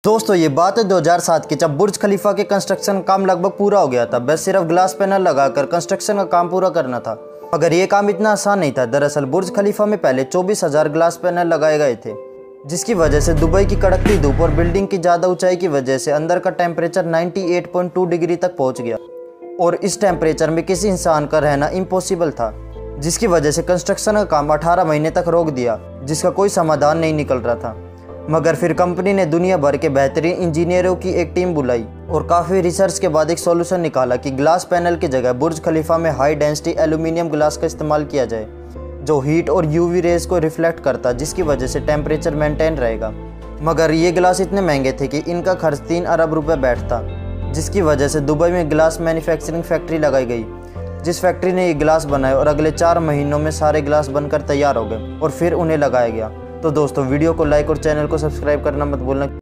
दोस्तों ये बात है 2007 की, जब बुर्ज खलीफा के कंस्ट्रक्शन काम लगभग पूरा हो गया था। बस सिर्फ ग्लास पैनल लगाकर कंस्ट्रक्शन का काम पूरा करना था। मगर ये काम इतना आसान नहीं था। दरअसल बुर्ज खलीफा में पहले 24,000 ग्लास पैनल लगाए गए थे, जिसकी वजह से दुबई की कड़कती धूप और बिल्डिंग की ज़्यादा ऊंचाई की वजह से अंदर का टेम्परेचर 98.2 डिग्री तक पहुँच गया और इस टेम्परेचर में किसी इंसान का रहना इम्पॉसिबल था, जिसकी वजह से कंस्ट्रक्शन का काम 18 महीने तक रोक दिया, जिसका कोई समाधान नहीं निकल रहा था। मगर फिर कंपनी ने दुनिया भर के बेहतरीन इंजीनियरों की एक टीम बुलाई और काफ़ी रिसर्च के बाद एक सॉल्यूशन निकाला कि ग्लास पैनल की जगह बुर्ज खलीफा में हाई डेंसिटी एल्यूमिनियम ग्लास का इस्तेमाल किया जाए, जो हीट और यूवी रेज को रिफ्लेक्ट करता, जिसकी वजह से टेम्परेचर मेंटेन रहेगा। मगर ये ग्लास इतने महंगे थे कि इनका खर्च 3 अरब रुपए बैठता, जिसकी वजह से दुबई में ग्लास मैन्युफैक्चरिंग फैक्ट्री लगाई गई, जिस फैक्ट्री ने ये ग्लास बनाए और अगले 4 महीनों में सारे ग्लास बनकर तैयार हो गए और फिर उन्हें लगाया गया। तो दोस्तों वीडियो को लाइक और चैनल को सब्सक्राइब करना मत भूलना।